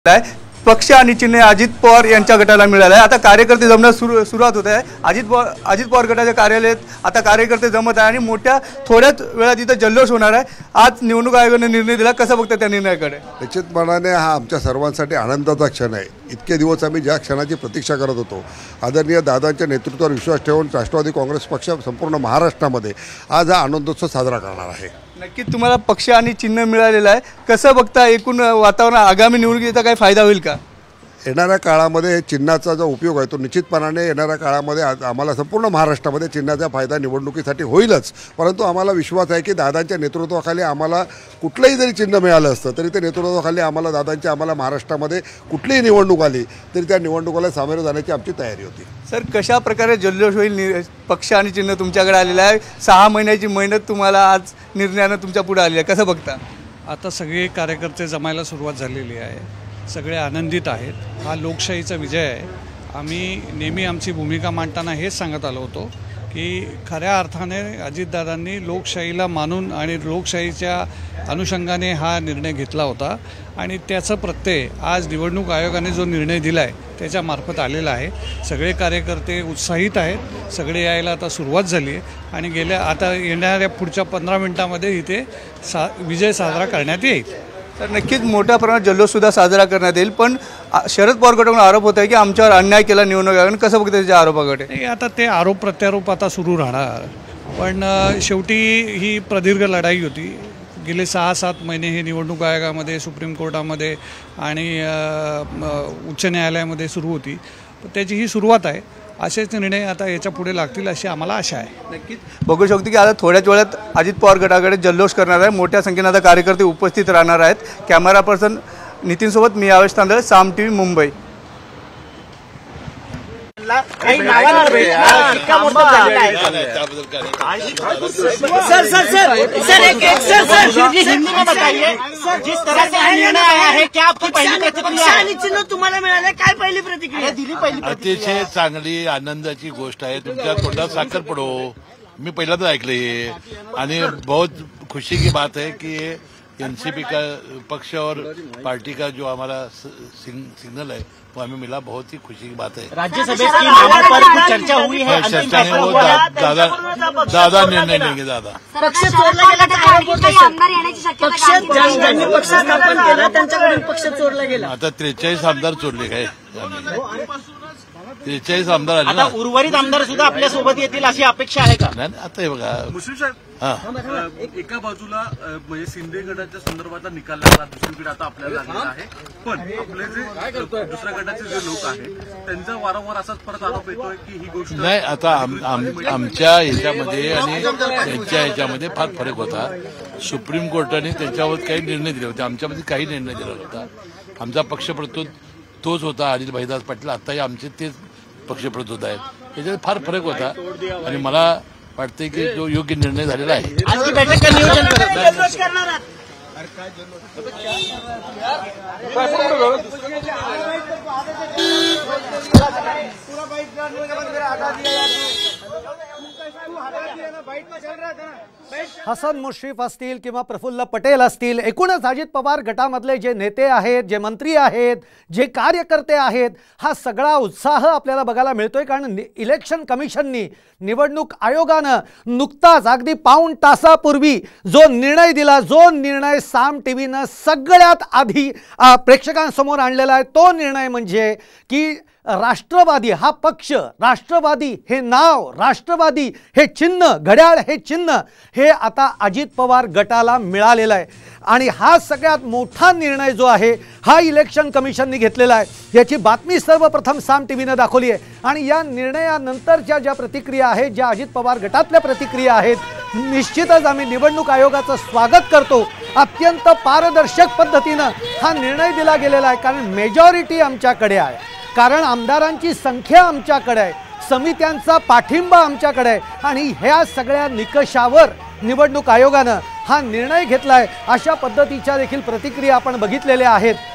पक्ष आणि चिन्ह अजित पवार यांच्या गटाला मिळाले आहे। आता कार्यकर्ते जमण्यास सुरुवात होत आहे। अजित पवार गटाच्या कार्यालयात आता कार्यकर्ते जमत आहे आणि मोठ्या थोड्याच वेळात इथे जल्लोष होणार आहे। आज निवडणूक आयोगाने निर्णय दिला, कसं बघता त्या निर्णयाकडे? निश्चितपणाने हा आमच्या सर्वांसाठी आनंदाचा क्षण आहे। इतके दिवस आम्ही ज्या क्षणाची प्रतीक्षा करत होतो, आदरणीय दादांच्या नेतृत्वावर विश्वास ठेवून राष्ट्रवादी काँग्रेस पक्ष संपूर्ण महाराष्ट्रामध्ये आज हा आनंदोत्सव साजरा करणार आहे। नक्की तुम्हाला पक्ष आणि चिन्ह मिळालेलं आहे, कसं बघता एकूण वातावरण? आगामी निवडणुकीचा काही फायदा होईल का? येणाऱ्या काळामध्ये चिन्हाचा जो उपयोग आहे तो निश्चितपणाने येणाऱ्या काळामध्ये आम्हाला संपूर्ण महाराष्ट्रामध्ये चिन्हाचा फायदा निवडणुकीसाठी होईलच। परंतु आम्हाला विश्वास आहे की दादांच्या नेतृत्वाखाली आम्हाला कुठलंही जरी चिन्ह मिळालं असतं तरी ते नेतृत्वाखाली आम्हाला महाराष्ट्रामध्ये कुठलीही निवडणूक आली तरी त्या निवडणुकीला सामोरे जाण्याची आमची तयारी होती। सर, कशा प्रकारे जल्लोष होईल? पक्ष आणि चिन्ह तुमच्याकडे आलेलं आहे, 6 महिन्याची मेहनत तुम्हाला आज निर्णयानं तुमच्या पुढे आली आहे, कसं बघता? आता सगळे कार्यकर्ते जमायला सुरुवात झालेली आहे, सगळे आनंदित आहेत। हा लोकशाहीचा विजय आहे। आम्ही नेहमी आमची भूमिका मांडताना हेच सांगत आलो होतो की खऱ्या अर्थाने अजितदादांनी लोकशाहीला मानून आणि लोकशाहीच्या अनुषंगाने हा निर्णय घेतला होता आणि त्याचं प्रत्यय आज निवडणूक आयोगाने जो निर्णय दिला आहे त्याच्यामार्फत आलेला आहे। सगळे कार्यकर्ते उत्साहित आहेत, सगळे यायला आता सुरुवात झाली आहे आणि आता येणाऱ्या पुढच्या 15 मिनिटांमध्ये इथे विजय साजरा करण्यात येईल। तर नक्कीच मोठ्या प्रमाणात जल्लोषसुद्धा साजरा करण्यात येईल, पण शरद पवार गटाकडून आरोप होत आहे की आमच्यावर अन्याय केला निवडणूक आयोगाने, कसं बघते त्याच्या आरोपाकडे? आता ते आरोप प्रत्यारोप आता सुरू राहणार, पण शेवटी ही प्रदीर्घ लढाई होती। गेले 6-7 महिने हे निवडणूक आयोगामध्ये, सुप्रीम कोर्टामध्ये आणि उच्च न्यायालयामध्ये सुरू होती, त्याची ही सुरुवात आहे। असेच निर्णय आता याच्या पुढे लागतील अशी आम्हाला आशा आहे। नक्कीच बघू शकतो की आता थोड्याच वेळात अजित पवार गटाकडे जल्लोष करणार आहे, मोठ्या संख्येने आता कार्यकर्ते उपस्थित राहणार आहेत। कॅमेरा पर्सन नितीन सोबत मी आवेश तांदळे, साम टीव्ही, मुंबई। सर हिंदी में बताइए, जिस तरह से निर्णय आया है क्या आपकी पहिली प्रतिक्रिया आणि चिन्ह तुम्हाला मिळाले, काय पहिली प्रतिक्रिया दिली? अतिशय चांगली आनंदाची गोष्ट आहे। तुमच्या तोंडात साखर पडो, मी पहिल्यांदा ऐकले आणि बहुत खुशी की बात है कि एनसीपी का पक्ष और पार्टी का जो हमारा सिग्नल है वो हमें मिला, बहुत ही खुशी की बात है। राज्यसभा की मामले पर कुछ चर्चा हुई है, चर्चा नहीं, वो दादा निर्णय लेंगे। दादा पक्ष चोरला गेला, ज्यांनी पक्ष स्थापन केला त्यांच्याकडून पक्ष चोरला गेला। आता 43 आमदार चोरले काय? 43 आमदार आले ना, उर्वरित आमदार सुद्धा आपल्या सोबत येतील अशी अपेक्षा आहे का? नाही, आता हे बघा, मुश्रीफ साहेब, एका बाजूला म्हणजे शिंदे गटाच्या संदर्भातला निकाल लागला, दुसरीकडे आता आपल्याला लागलेला आहे, पण आपले जे दुसऱ्या गटाचे जे लोक आहेत त्यांचा वारंवार असाच परत आरोप येतोय की ही गोष्ट नाही। आता आमच्या ह्याच्यामध्ये आणि त्यांच्या ह्याच्यामध्ये फार फरक होता। सुप्रीम कोर्टाने त्यांच्यावर काही निर्णय दिले होते, आमच्यामध्ये काही निर्णय दिला होता। आमचा पक्षप्रतोद तोच होता, अनिल भाईदास पाटील, आताही आमचे तेच पक्षप्रतोद आहेत, त्याच्यात फार फरक होता आणि मला वाटते की जो योग्य निर्णय झालेला आहे। आजची बैठक का नियोजन करणार हसन मुश्रीफ असतील किंवा प्रफुल्ल पटेल असतील, एकूणच अजित पवार गटामधले जे नेते आहेत, जे मंत्री आहेत, जे कार्यकर्ते आहेत, हा सगळा उत्साह आपल्याला बघायला मिळतोय। कारण इलेक्शन कमिशननी, निवडणूक आयोगानं नुकताच अगदी पाऊण तासापूर्वी जो निर्णय दिला, जो निर्णय साम टीव्हीनं सगळ्यात आधी प्रेक्षकांसमोर आणलेला आहे, तो निर्णय म्हणजे की राष्ट्रवादी हा पक्ष, राष्ट्रवादी हे नाव, राष्ट्रवादी हे चिन्ह, घड्याळ हे चिन्ह, हे आता अजित पवार गटाला मिळालेलं आहे। आणि हा सगळ्यात मोठा निर्णय जो आहे हा इलेक्शन कमिशनने घेतलेला आहे। याची बातमी सर्वप्रथम साम टीव्हीनं दाखवली आहे आणि या निर्णयानंतरच्या ज्या प्रतिक्रिया आहेत, ज्या अजित पवार गटातल्या प्रतिक्रिया आहेत, निश्चितच आम्ही निवडणूक आयोगाचं स्वागत करतो। अत्यंत पारदर्शक पद्धतीनं हा निर्णय दिला गेलेला आहे, कारण मेजॉरिटी आमच्याकडे आहे, कारण आमदारांची संख्या आमच्याकडे आहे, समित्यांचा पाठिंबा आमच्याकडे आहे आणि ह्या सगळ्या निकषावर निवडणूक आयोगानं हा निर्णय घेतलाय। अशा पद्धतीच्या देखील प्रतिक्रिया आपण बघितलेल्या आहेत।